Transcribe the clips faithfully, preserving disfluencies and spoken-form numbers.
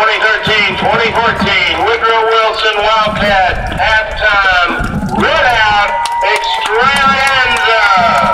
twenty thirteen twenty fourteen Woodrow Wilson Wildcat halftime Redout Extravaganza.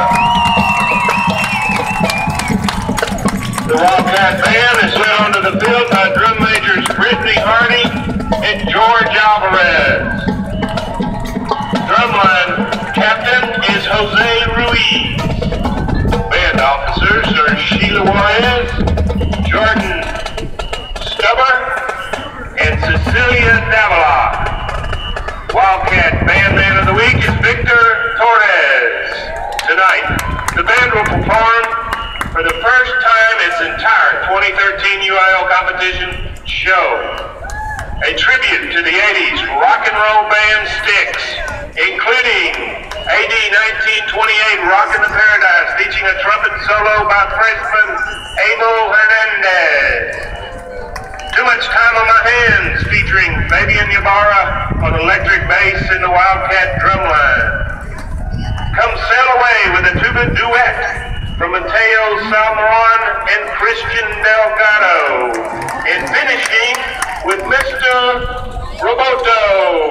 The Wildcat band is led onto the field by drum majors Brittany Hardy and George Alvarez. Drumline captain is Jose Ruiz. Band officers are Sheila Juarez, Jordan Stubber, and Cecilia Davila. Wildcat Bandman of the Week is Victor Torres. Tonight, the band will perform for the first time its entire twenty thirteen U I L competition show. A tribute to the eighties rock and roll band Styx, including A D nineteen twenty-eight Rockin' the Paradise, featuring a trumpet solo by freshman Abel Hernandez. Too Much Time on My Hands, featuring Fabian Ybarra on electric bass in the Wildcat drumline. Come Sail Away with a tuba duet from Mateo Salmoron and Christian Delgado. And finishing with Mister Roboto.